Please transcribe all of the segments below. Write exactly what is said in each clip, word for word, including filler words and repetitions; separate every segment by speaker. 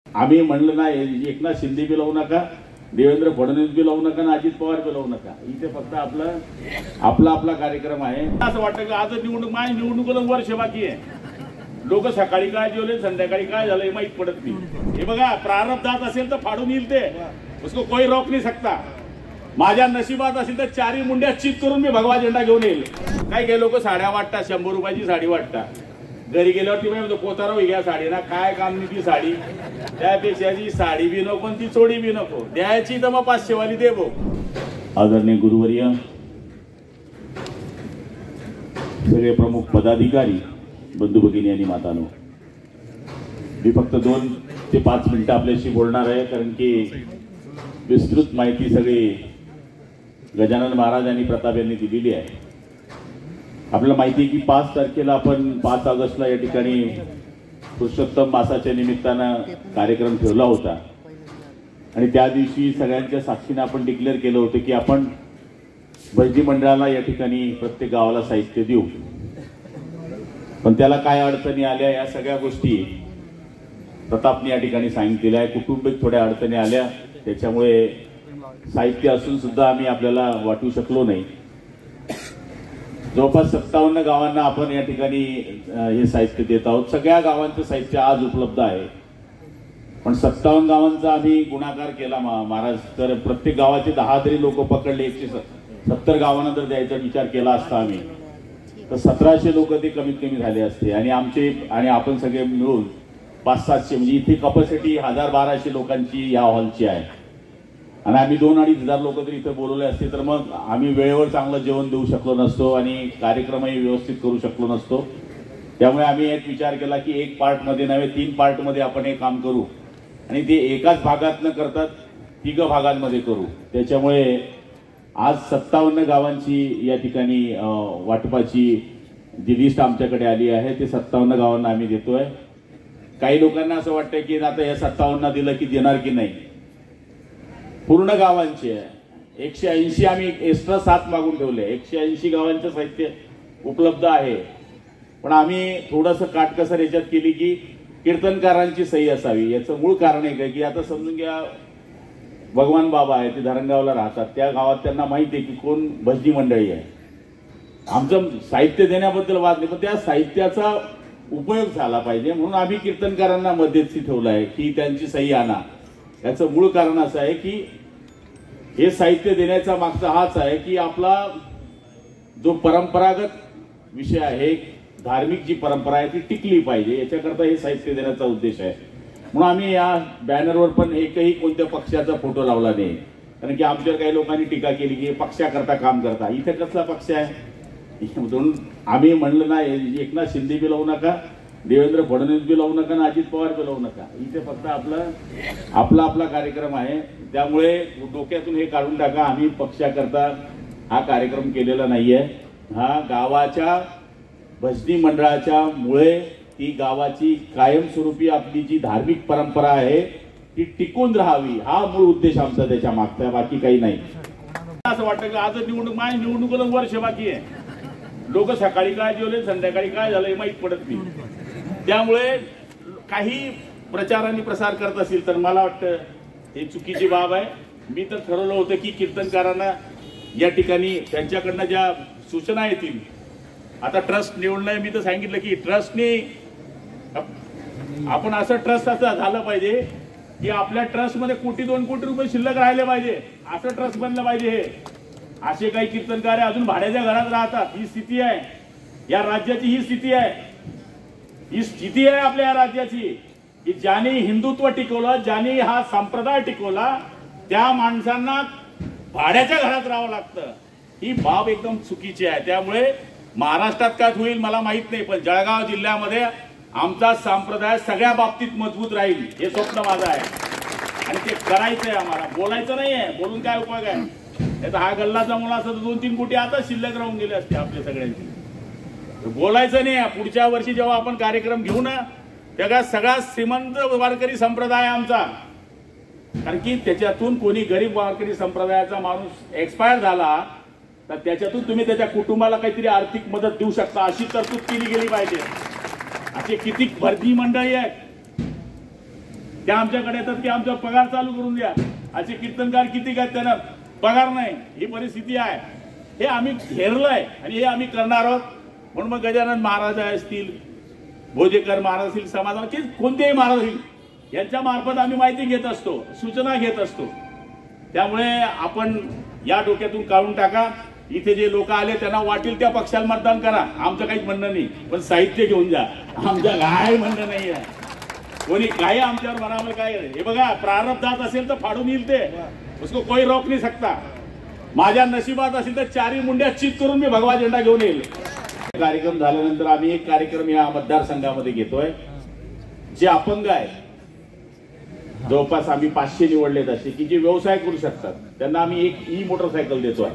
Speaker 1: आम्ही म्हणलं नाही एकनाथ शिंदे बी लावू नका, देवेंद्र फडणवीस बी लावू नका, अजित पवार बी लावू नका. इथे फक्त आपला आपला आपला कार्यक्रम आहे. असं वाटतं की आज निवडणूक माझी निवडणुकीला वर्ष बाकी आहे. लोक सकाळी काय जेवले संध्याकाळी काय झालं हे माहित पडत नाही. हे बघा प्रारब्धात असेल तर फाडून येईल ते, उसको कोई रोक नाही सकता. माझ्या नशिबात असेल तर चारी मुंड्या चित करून मी भगवा झेंडा घेऊन येईल. काय काही लोक साड्या वाटतात, शंभर रुपयाची साडी वाटतात. घरी गेल्यावरती म्हणजे पोताराव घ्या साडी ना, काय काम नाही ती साडी. त्यापेक्षा ती साडी बी नको ती चोडी बी नको, द्यायची तर मग पाचशे वाली दे भाऊ. आदरणीय गुरुवर्य, सगळे प्रमुख पदाधिकारी, बंधू भगिनी आणि मातांनो, मी फक्त दोन ते पाच मिनिटं आपल्याशी बोलणार आहे, कारण की विस्तृत माहिती सगळी गजानन महाराज आणि प्रताप यांनी दिलेली आहे. आपल्याला माहिती आहे की पाच तारखेला आपण पाच ऑगस्टला या ठिकाणी पुरुषोत्तम मासाच्या निमित्तानं कार्यक्रम ठेवला होता आणि त्या दिवशी सगळ्यांच्या साक्षीने आपण डिक्लेअर केलं होतं की आपण भजनी मंडळाला या ठिकाणी प्रत्येक गावाला साहित्य देऊ. पण त्याला काय अडचणी आल्या या सगळ्या गोष्टी प्रतापने या ठिकाणी सांगितलेल्या आहे. कुटुंबिक थोड्या अडचणी आल्या, त्याच्यामुळे साहित्य असून सुद्धा आम्ही आपल्याला वाटू शकलो नाही. जवळपास सत्तावन्न गावांना आपण या ठिकाणी हे साहित्य देत आहोत. सगळ्या गावांचं साहित्य आज उपलब्ध आहे, पण सत्तावन्न गावांचा आम्ही गुणाकार केला महाराज. तर प्रत्येक गावाचे दहा तरी लोक पकडले, एकशे सत्तर गावांना जर द्यायचा विचार केला असता आम्ही तर सतराशे लोक ते कमीत कमी झाले असते. आणि आमचे आणि आपण सगळे मिळून पाच सातशे म्हणजे इथे कपॅसिटी हजार बाराशे लोकांची या हॉलची आहे. आणि आम्ही दोन अडीच हजार लोक जर इथं बोलवले असते तर मग आम्ही वेळेवर चांगलं जेवण देऊ शकलो नसतो आणि कार्यक्रमही व्यवस्थित करू शकलो नसतो. त्यामुळे आम्ही एक विचार केला की एक पार्टमध्ये नव्हे तीन पार्टमध्ये आपण हे काम करू आणि ते एकाच भागात न करता तिघ भागांमध्ये करू. त्याच्यामुळे आज सत्तावन्न गावांची या ठिकाणी वाटपाची जी लिस्ट आमच्याकडे आली आहे ते सत्तावन्न गावांना आम्ही देतोय. काही लोकांना असं वाटतं की आता या सत्तावन्न दिलं की देणार की नाही, पूर्ण गावांची आहे. एकशे ऐंशी आम्ही एक्स्ट्रा सात मागून ठेवले. एकशे ऐंशी गावांचं साहित्य उपलब्ध आहे, पण आम्ही थोडंसं काटकसर याच्यात केली की कीर्तनकारांची सही असावी. याचं मूळ कारण आहे की आता समजून घ्या भगवान बाबा आहे ते धरणगावला राहतात, त्या गावात त्यांना माहिती आहे की कोण भजनी मंडळी आहे. आमचं साहित्य देण्याबद्दल वाद नाही, पण त्या साहित्याचा उपयोग झाला पाहिजे म्हणून आम्ही कीर्तनकारांना मध्यस्थी ठेवलं आहे की त्यांची सही आणा. याचं मूळ कारण असं आहे की हे साहित्य देण्याचा मागचा हाच आहे की आपला जो परंपरागत विषय आहे, धार्मिक जी परंपरा आहे ती टिकली पाहिजे, याच्याकरता हे साहित्य देण्याचा उद्देश आहे. म्हणून आम्ही या बॅनरवर पण एकही कोणत्या पक्षाचा फोटो लावला नाही, कारण की आमच्यावर काही लोकांनी टीका केली की पक्षाकरता काम करता. इथे कसला पक्ष आहे? आम्ही म्हणलं नाही एकनाथ शिंदे बी लावू नका, देवेंद्र फडणवीस बी लावू नका, अजित पवार बी लावू नका. इथे फक्त आपलं आपला आपला कार्यक्रम आहे. त्यामुळे डोक्यातून हे काढून टाका, आम्ही पक्षाकरता हा कार्यक्रम केलेला नाहीये. हा गावाच्या भजनी मंडळाच्या मुळे ती गावाची कायमस्वरूपी आपली जी धार्मिक परंपरा आहे ती टिकून राहावी, हा मूळ उद्देश आमचा त्याच्या मागचा, बाकी काही नाही. असं वाटतं की आज निवडणूक माझी निवडणुकीला वर्ष बाकी आहे. लोक सकाळी काय जेवले संध्याकाळी काय झालं हे माहित पडत नाही. त्यामुळे काही प्रचार आणि प्रसार करत असेल तर मला वाटतं हे चुकीची बाब आहे. मी तर ठरवलं होतं की कीर्तनकारांना या ठिकाणी त्यांच्याकडनं ज्या सूचना येतील, आता ट्रस्ट निवडणं मी तर सांगितलं की ट्रस्टने आपण असं ट्रस्ट असं झालं पाहिजे की आपल्या ट्रस्टमध्ये कोटी दोन कोटी रुपये शिल्लक राहिले पाहिजे, असं ट्रस्ट बनलं पाहिजे. हे असे काही कीर्तनकार अजून भाड्याच्या घरात राहतात. ही स्थिती आहे या राज्याची, ही स्थिती आहे ही स्थिती आहे आपल्या या राज्याची की ज्यांनी हिंदुत्व टिकवलं, ज्यांनी हा संप्रदाय टिकवला, त्या माणसांना भाड्याच्या घरात राहावं लागतं. ही बाब एकदम चुकीची आहे. त्यामुळे महाराष्ट्रात काय होईल मला माहित नाही, पण जळगाव जिल्ह्यामध्ये आमचा संप्रदाय सगळ्या बाबतीत मजबूत राहील हे स्वप्न माझं आहे आणि ते करायचंय आम्हाला. बोलायचं नाहीये, बोलून काय उपयोग आहे? नाही तर हा गल्ला जमवला असता तर दोन तीन कोटी आता शिल्लक राहून गेले असते आपल्या सगळ्यांची. बोलायचं नाही. पुढच्या वर्षी जेव्हा आपण कार्यक्रम घेऊ ना तेव्हा सगळा श्रीमंत वारकरी संप्रदाय आमचा, कारण की त्याच्यातून कोणी गरीब वारकरी संप्रदायाचा माणूस एक्सपायर झाला तर त्याच्यातून तुम्ही त्याच्या कुटुंबाला काहीतरी आर्थिक मदत देऊ शकता, अशी तरतूद केली गेली पाहिजे. असे किती भरती मंडळी आहेत त्या आमच्याकडे येतात की आमचा पगार चालू करून द्या. असे कीर्तनकार किती काय, त्यांना पगार नाही, ही परिस्थिती आहे. हे आम्ही हेरलंय आणि हे आम्ही करणार आहोत. म्हणून मग गजानन महाराज असतील, भोजेकर महाराज असतील, समाजाला की कोणतेही महाराज असतील, यांच्या मार्फत आम्ही माहिती घेत असतो, सूचना घेत असतो. त्यामुळे आपण या डोक्यातून काढून टाका. इथे जे लोक आले त्यांना वाटेल त्या पक्षाला मतदान करा, आमचं काहीच म्हणणं नाही, पण साहित्य घेऊन जा, आमचं काय म्हणणं नाही आहे. कोणी काही आमच्यावर म्हणावं काय. हे बघा, प्रारब्धात असेल तर फाडून येईल ते, उसको कोई रोक नाही सकता. माझ्या नशिबात असेल तर चारी मुंड्या चित करून मी भगवा झेंडा घेऊन येईल. कार्यक्रम झाल्यानंतर आम्ही एक कार्यक्रम या मतदारसंघामध्ये घेतोय. जे अपंग आहे, जवळपास आम्ही पाचशे निवडलेत असे की जे व्यवसाय करू शकतात, त्यांना आम्ही एक ई मोटरसायकल देतोय.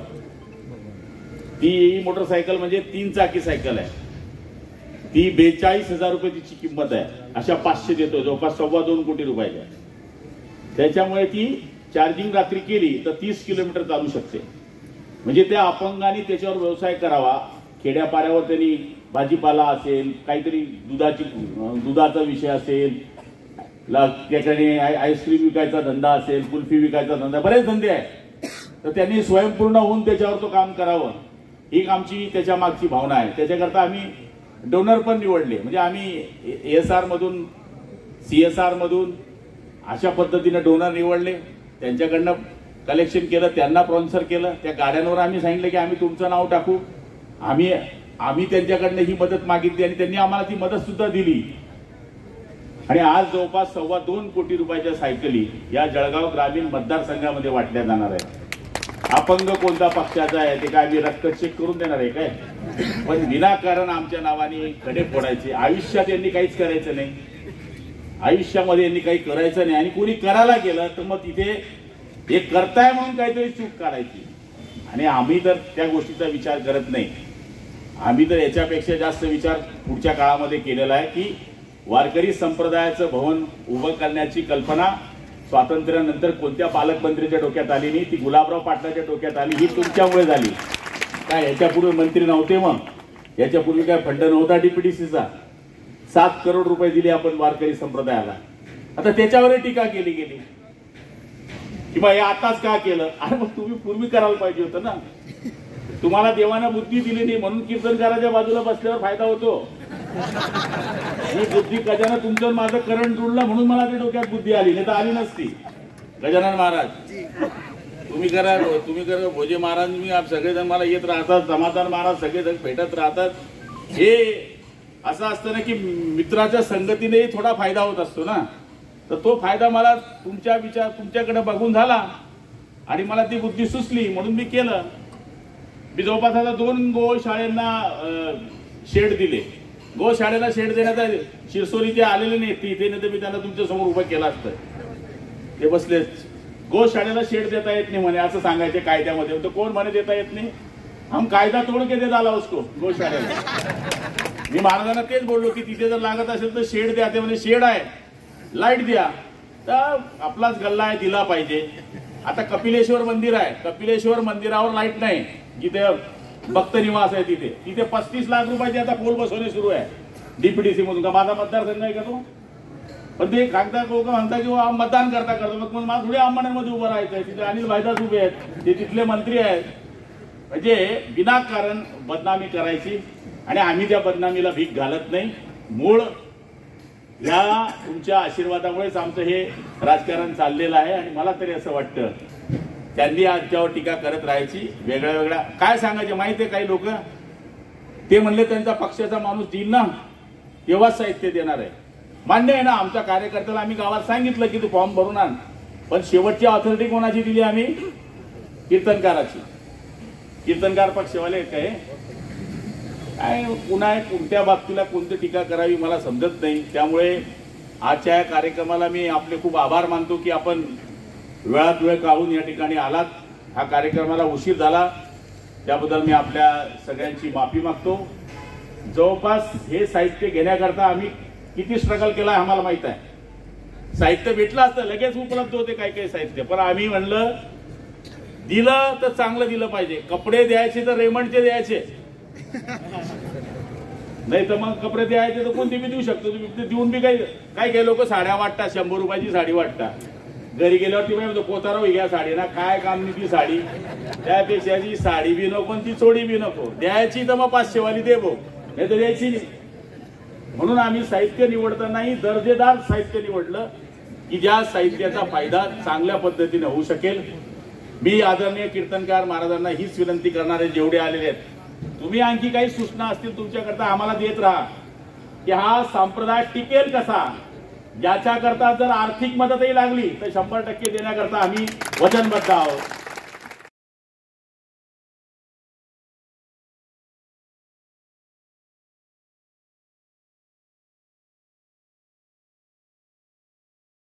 Speaker 1: ती ई मोटरसायकल म्हणजे तीन चाकी सायकल आहे. ती बेचाळीस हजार रुपये तिची किंमत आहे. अशा पाचशे देतो, जवळपास सव्वा दोन कोटी रुपयाच्या. त्याच्यामुळे ती चार्जिंग रात्री केली तर तीस किलोमीटर चालू शकते. म्हणजे त्या अपंगाने त्याच्यावर व्यवसाय करावा. खेड्यापाड्यावर त्यांनी भाजीपाला असेल, काहीतरी दुधाची दुधाचा विषय असेल, त्याच्याने आईस्क्रीम विकायचा धंदा असेल, कुल्फी विकायचा धंदा, बरेच धंदे आहेत. तर त्यांनी स्वयंपूर्ण होऊन त्याच्यावर तो काम करावं, ही आमची त्याच्या मागची भावना आहे. त्याच्याकरता आम्ही डोनर पण निवडले. म्हणजे आम्ही एस आर मधून, सी एस आर मधून अशा पद्धतीने डोनर निवडले, त्यांच्याकडनं कलेक्शन केलं, त्यांना स्पॉन्सर केलं. त्या गाड्यांवर आम्ही सांगितलं की आम्ही तुमचं नाव टाकू. आम्ही आम्ही त्यांच्याकडनं ही मदत मागितली आणि त्यांनी आम्हाला ती मदत सुद्धा दिली. आणि आज जवळपास सव्वा दोन कोटी रुपयाच्या सायकली या जळगाव ग्रामीण मतदारसंघामध्ये वाटल्या जाणार आहेत. अपंग कोणत्या पक्षाचा आहे ते काय मी रक्त चेक करून देणार आहे काय? पण विनाकारण आमच्या नावाने खडे फोडायचे. आयुष्यात यांनी काहीच करायचं नाही, आयुष्यामध्ये यांनी काही करायचं नाही. आणि कोणी करायला गेलं तर मग तिथे हे करताय म्हणून काहीतरी चूक काढायची. आणि आम्ही तर त्या गोष्टीचा विचार करत नाही. आम्ही तर याच्यापेक्षा जास्त विचार पुढच्या काळामध्ये केलेला आहे की वारकरी संप्रदायाचं भवन उभं करण्याची कल्पना स्वातंत्र्यानंतर कोणत्या पालकमंत्रीच्या डोक्यात आली नाही, ती गुलाबराव पाटलाच्या डोक्यात आली. ही तुमच्यामुळे झाली. काय याच्यापूर्वी मंत्री नव्हते, मग याच्यापूर्वी काय फंड नव्हता डीपीडीसीचा. सात करोड रुपये दिले आपण वारकरी संप्रदायाला. आता त्याच्यावर टीका केली गेली की बा हे आताच का केलं. अरे मग तुम्ही पूर्वी करायला पाहिजे होतं ना. तुम्हाला देवानं बुद्धी दिली नाही म्हणून कीर्तनकाराच्या बाजूला बसल्यावर फायदा होतो. ही बुद्धी गजानन तुमचं माझं करंट जुळलं म्हणून मला ते डोक्यात बुद्धी आली, नाही तर आली नसती. गजानन महाराज तुम्ही करा, तुम्ही करा, भोजे महाराज मी सगळेजण मला येत राहतात, समाधान महाराज सगळेजण भेटत राहतात. हे असं असतं ना की मित्राच्या संगतीनेही थोडा फायदा होत असतो ना. तर तो फायदा मला तुमच्या विचार तुमच्याकडे बघून झाला आणि मला ती बुद्धी सुचली म्हणून मी केलं. मी जवळपास आता दोन गोशाळेंना शेड दिले. गोशाळेला शेड देण्यात आले. शिरसोली ते आलेले नाही, तिथे नाही तर मी त्यांना तुमच्या समोर उभं केलं असतं. ते बसले. गोशाळेला शेड देता येत नाही म्हणे असं सांगायचे कायद्यामध्ये. तर कोण म्हणे देता येत नाही, हम कायदा तोड के दे डाला उसको गोशाळेला. मी महाराजांना तेच बोललो की तिथे जर लागत असेल तर शेड द्या. ते म्हणजे शेड आहे, लाईट द्या. तर आपलाच गल्ला आहे, दिला पाहिजे. आता कपिलेश्वर मंदिर आहे, कपिलेश्वर मंदिरावर लाईट नाही, जिथे भक्त निवास आहे तिथे तिथे पस्तीस लाख रुपयाचे आता पोल बसवणे सुरू आहे डीपीडीसी मधून. का माझा मतदारसंघ आहे का तो? पण ते कागदा लोक म्हणतात की मतदान करता करतो, मग मला थोडी अंबाड्यांमध्ये उभं राहायचं आहे. तिथे अनिल भाईदास उभे आहेत, ते तिथले मंत्री आहेत. म्हणजे विनाकारण बदनामी करायची आणि आम्ही त्या बदनामीला भीक घालत नाही. मूळ या तुमच्या आशीर्वादामुळेच आमचं हे राजकारण चाललेलं आहे. आणि मला तरी असं वाटतं त्यांनी आमच्यावर टीका करत राहायची. वेगळ्या वेगळ्या काय सांगायचे माहिती आहे. काही लोक ते म्हणले त्यांचा पक्षाचा माणूस देईल ना तेव्हाच साहित्य देणार आहे. मान्य आहे ना, आमच्या कार्यकर्त्याला आम्ही गावात सांगितलं की तू फॉर्म भरून आण, पण शेवटची ऑथॉरिटी कोणाची दिली आम्ही? कीर्तनकाराची. कीर्तनकार पक्षवाले काय काय पुन्हा कोणत्या बाबतीला कोणती टीका करावी मला समजत नाही. त्यामुळे आजच्या या कार्यक्रमाला मी आपले खूप आभार मानतो की आपण वेळात वेळ काढून या ठिकाणी आलात. हा कार्यक्रमाला उशीर झाला त्याबद्दल मी आपल्या सगळ्यांची माफी मागतो. जवळपास हे साहित्य घेण्याकरता आम्ही किती स्ट्रगल केला आम्हाला माहित आहे. साहित्य भेटलं असतं लगेच उपलब्ध होते काही काही साहित्य, पण आम्ही म्हणलं दिलं तर चांगलं दिलं पाहिजे. कपडे द्यायचे तर रेमंडचे द्यायचे. नाही तर मग कपडे द्यायचे तर कोणते बी देऊ शकतो तुम्ही, ते देऊन बी काही काय काही लोक साड्या वाटतात, शंभर रुपयाची साडी वाटतात, घरी गेल्यावरती म्हणजे कोताराव घ्या साडी ना, काय काम नाही ती साडी, त्यापेक्षा ती साडी बी नको ती चोडी बी नको, द्यायची तर मग पाचशे वाली दे भाऊ, नाही तर द्यायची नाही. म्हणून आम्ही साहित्य निवडतानाही दर्जेदार साहित्य निवडलं की ज्या साहित्याचा फायदा चांगल्या पद्धतीने होऊ शकेल. मी आदरणीय कीर्तनकार महाराजांना हीच विनंती करणार आहे, जेवढे आलेले आहेत, तुम्ही आणखी काही सूचना असतील तुमच्याकरता आम्हाला देत राहा की हा संप्रदाय टिकेल कसा. याच्याकरता जर आर्थिक मदतही लागली तर शंभर टक्के देण्याकरता आम्ही वचनबद्ध आहोत.